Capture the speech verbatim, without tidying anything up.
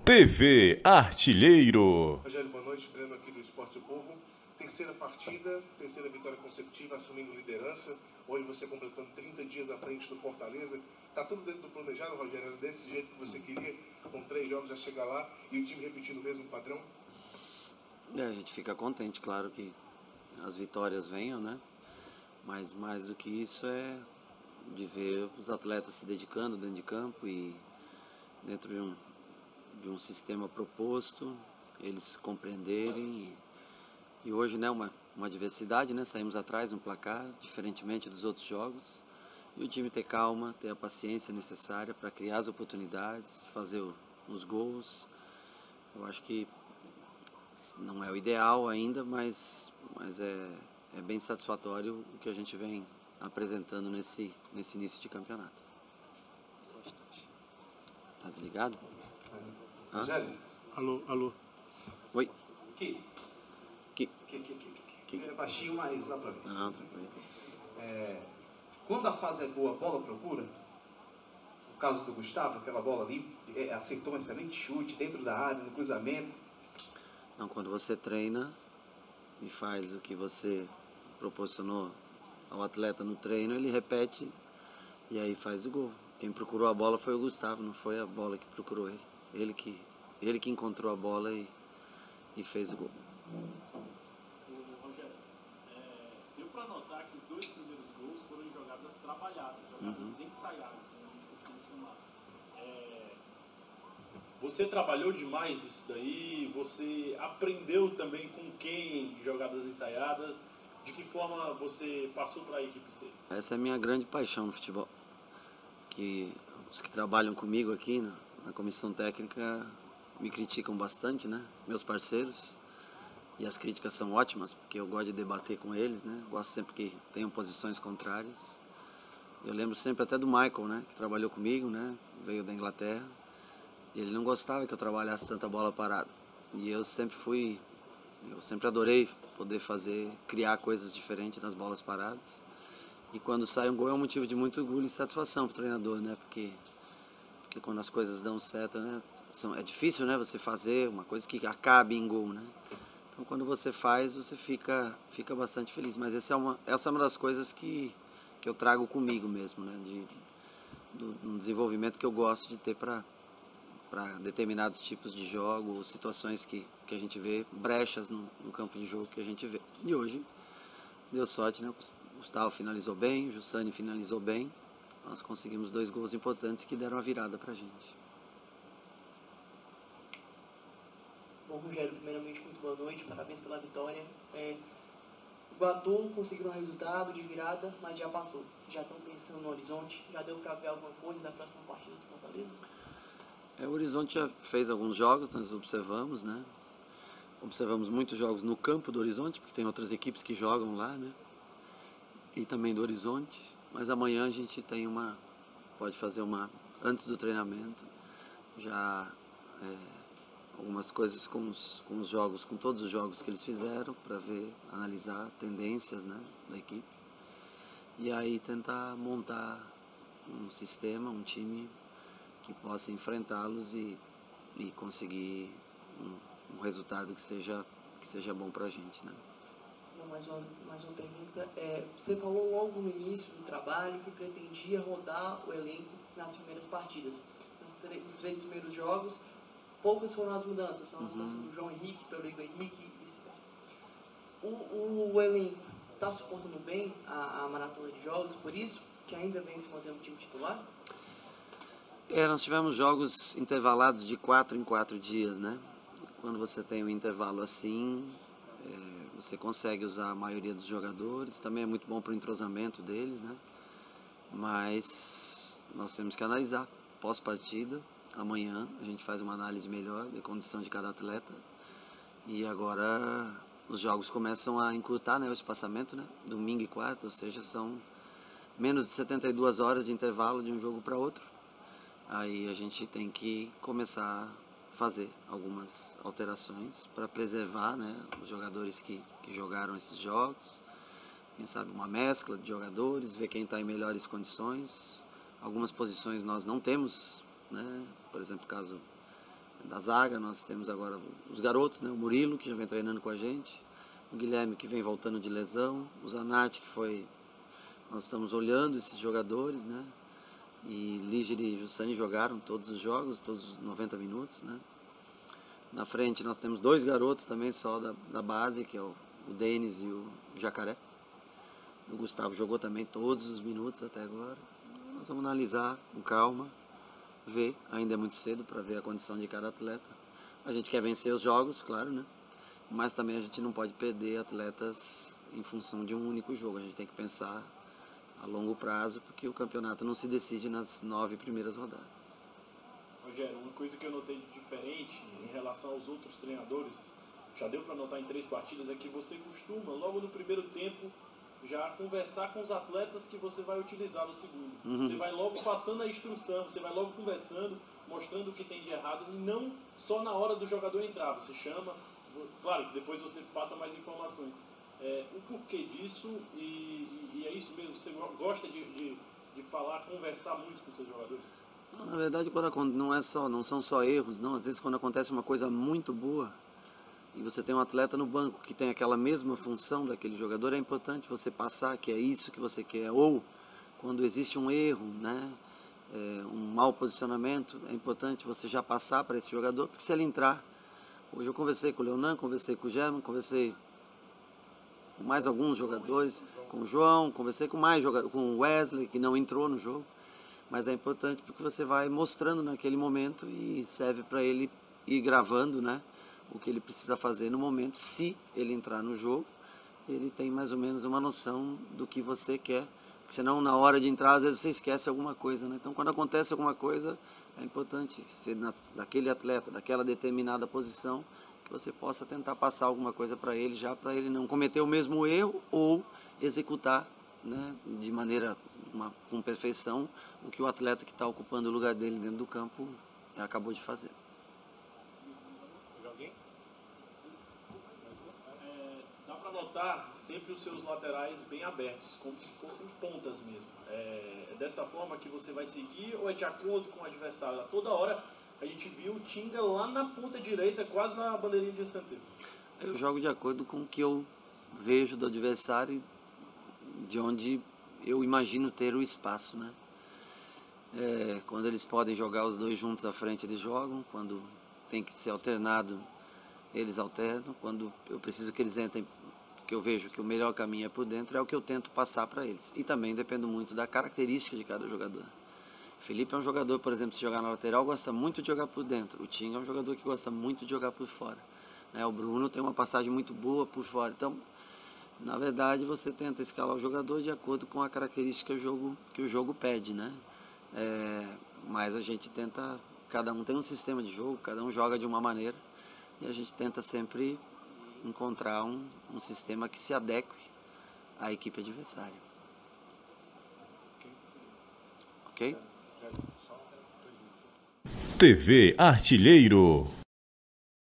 T V Artilheiro. Rogério, boa noite. Breno aqui do Esporte do Povo. Terceira partida, terceira vitória consecutiva, assumindo liderança. Hoje você completando trinta dias à frente do Fortaleza. Tá tudo dentro do planejado, Rogério? Era desse jeito que você queria, com três jogos já chegar lá e o time repetindo o mesmo padrão? É, a gente fica contente, claro que as vitórias venham, né? Mas mais do que isso é de ver os atletas se dedicando dentro de campo e dentro de um, de um sistema proposto, eles compreenderem. E, e hoje, né, uma, uma diversidade, né? Saímos atrás no placar, diferentemente dos outros jogos. E o time ter calma, ter a paciência necessária para criar as oportunidades, fazer o, os gols. Eu acho que não é o ideal ainda, mas, mas é, é bem satisfatório o que a gente vem apresentando nesse, nesse início de campeonato. Tá desligado? Rogério? Alô, alô. Oi. Que? Que? Que, que, que, que, que. É baixinho, mas dá pra ver. Não, tranquilo. É, quando a fase é boa, a bola procura. No caso do Gustavo, aquela bola ali, é, acertou um excelente chute dentro da área, no cruzamento. Não, quando você treina e faz o que você proporcionou ao atleta no treino, ele repete e aí faz o gol. Quem procurou a bola foi o Gustavo, não foi a bola que procurou ele. Ele que, ele que encontrou a bola e, e fez o gol. Rogério, é, deu para notar que os dois primeiros gols foram em jogadas trabalhadas, jogadas uhum. ensaiadas, como a gente costuma chamar. É, você trabalhou demais isso daí? Você aprendeu também com quem jogadas ensaiadas? De que forma você passou para a equipe C? Essa é a minha grande paixão no futebol. Que os que trabalham comigo aqui na, na comissão técnica me criticam bastante, né? Meus parceiros. E as críticas são ótimas, porque eu gosto de debater com eles, né? Gosto sempre que tenham posições contrárias. Eu lembro sempre até do Michael, né? Que trabalhou comigo, né? Veio da Inglaterra. E ele não gostava que eu trabalhasse tanta bola parada. E eu sempre fui... Eu sempre adorei poder fazer, criar coisas diferentes nas bolas paradas. E quando sai um gol é um motivo de muito orgulho e satisfação para o treinador, né? Porque, porque quando as coisas dão certo, né? São, é difícil, né? Você fazer uma coisa que acabe em gol, né? Então quando você faz, você fica, fica bastante feliz. Mas essa é uma, essa é uma das coisas que, que eu trago comigo mesmo, né? De, do, um desenvolvimento que eu gosto de ter para para determinados tipos de jogo, ou situações que, que a gente vê, brechas no, no campo de jogo que a gente vê. E hoje deu sorte, né? O Gustavo finalizou bem, o Jussani finalizou bem. Nós conseguimos dois gols importantes que deram a virada pra gente. Bom, Rogério, primeiramente, muito boa noite, parabéns pela vitória. É, o Iguatu conseguiu um resultado de virada, mas já passou. Vocês já estão pensando no horizonte? Já deu para ver alguma coisa da próxima partida do Fortaleza? É, o Horizonte já fez alguns jogos, nós observamos, né? Observamos muitos jogos no campo do Horizonte, porque tem outras equipes que jogam lá, né? E também do Horizonte. Mas amanhã a gente tem uma... Pode fazer uma... Antes do treinamento, já... É, algumas coisas com os, com os jogos, com todos os jogos que eles fizeram, para ver, analisar tendências, né, da equipe. E aí tentar montar um sistema, um time que possa enfrentá-los e, e conseguir um, um resultado que seja, que seja bom para a gente, né? Mais uma, mais uma pergunta. É, você falou logo no início do trabalho que pretendia rodar o elenco nas primeiras partidas. Nos, nos três primeiros jogos, poucas foram as mudanças. São as mudanças do João Henrique pelo Igor Henrique e vice-versa. O, o, o elenco está suportando bem a, a maratona de jogos, por isso que ainda vem se mantendo o time titular? É, nós tivemos jogos intervalados de quatro em quatro dias, né? Quando você tem um intervalo assim, é, você consegue usar a maioria dos jogadores. Também é muito bom para o entrosamento deles, né? Mas nós temos que analisar pós-partida. Amanhã a gente faz uma análise melhor da condição de cada atleta. E agora os jogos começam a encurtar, né, o espaçamento, né? Domingo e quarta, ou seja, são menos de setenta e duas horas de intervalo de um jogo para outro. Aí a gente tem que começar a fazer algumas alterações para preservar, né, os jogadores que, que jogaram esses jogos. Quem sabe uma mescla de jogadores, ver quem está em melhores condições. Algumas posições nós não temos, né? Por exemplo, caso Da zaga, nós temos agora os garotos, né? O Murilo, que já vem treinando com a gente, o Guilherme, que vem voltando de lesão, o Zanatti, que foi... Nós estamos olhando esses jogadores, né? E Líger e Jussani jogaram todos os jogos, todos os noventa minutos, né? Na frente nós temos dois garotos também só da, da base, que é o, o Denis e o Jacaré. O Gustavo jogou também todos os minutos até agora. Nós vamos analisar com calma, ver, ainda é muito cedo para ver a condição de cada atleta. A gente quer vencer os jogos, claro, né? Mas também a gente não pode perder atletas em função de um único jogo. A gente tem que pensar a longo prazo, porque o campeonato não se decide nas nove primeiras rodadas. Rogério, uma coisa que eu notei de diferente em relação aos outros treinadores, já deu para notar em três partidas, é que você costuma, logo no primeiro tempo, já conversar com os atletas que você vai utilizar no segundo. Uhum. Você vai logo passando a instrução, você vai logo conversando, mostrando o que tem de errado, e não só na hora do jogador entrar. Você chama, claro que depois você passa mais informações. É, o porquê disso, e, e, e é isso mesmo, você gosta de, de, de falar, conversar muito com os seus jogadores? Na verdade, quando não, é só, não são só erros, não. Às vezes quando acontece uma coisa muito boa, e você tem um atleta no banco que tem aquela mesma função daquele jogador, é importante você passar que é isso que você quer. Ou quando existe um erro, né, é, um mau posicionamento, é importante você já passar para esse jogador, porque se ele entrar... Hoje eu conversei com o Leonan, conversei com o German, conversei com mais alguns jogadores, com o João, conversei com mais jogadores, com o Wesley, que não entrou no jogo. Mas é importante porque você vai mostrando naquele momento e serve para ele ir gravando, né, o que ele precisa fazer no momento. Se ele entrar no jogo, ele tem mais ou menos uma noção do que você quer. Porque senão, na hora de entrar, às vezes você esquece alguma coisa, né? Então, quando acontece alguma coisa, é importante ser na, daquele atleta, daquela determinada posição, que você possa tentar passar alguma coisa para ele, já para ele não cometer o mesmo erro ou executar, né, de maneira, uma, com perfeição, o que o atleta que está ocupando o lugar dele dentro do campo acabou de fazer. Notar sempre os seus laterais bem abertos, como se fossem pontas mesmo. É, é dessa forma que você vai seguir ou é de acordo com o adversário? A toda hora a gente viu o Tinga lá na ponta direita, quase na bandeirinha de escanteio. Eu jogo de acordo com o que eu vejo do adversário, de onde eu imagino ter o espaço, né? É, quando eles podem jogar os dois juntos à frente, eles jogam. Quando tem que ser alternado, eles alternam. Quando eu preciso que eles entrem, que eu vejo que o melhor caminho é por dentro, é o que eu tento passar para eles. E também depende muito da característica de cada jogador. Felipe é um jogador, por exemplo, se jogar na lateral, gosta muito de jogar por dentro. O Tinga é um jogador que gosta muito de jogar por fora. Né? O Bruno tem uma passagem muito boa por fora. Então, na verdade, você tenta escalar o jogador de acordo com a característica que o jogo, que o jogo pede, né? É, mas a gente tenta, cada um tem um sistema de jogo, cada um joga de uma maneira, e a gente tenta sempre encontrar um, um sistema que se adeque à equipe adversária. Ok? T V Artilheiro.